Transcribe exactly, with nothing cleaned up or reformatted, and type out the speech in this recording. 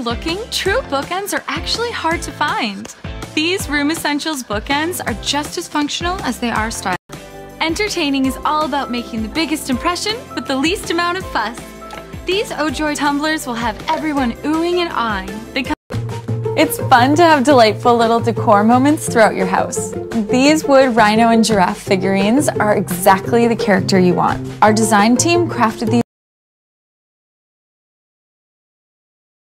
looking, true bookends are actually hard to find. These Room Essentials bookends are just as functional as they are stylish. Entertaining is all about making the biggest impression with the least amount of fuss. These O-Joy tumblers will have everyone oohing and aahing. They come It's fun to have delightful little decor moments throughout your house. These wood rhino and giraffe figurines are exactly the character you want. Our design team crafted these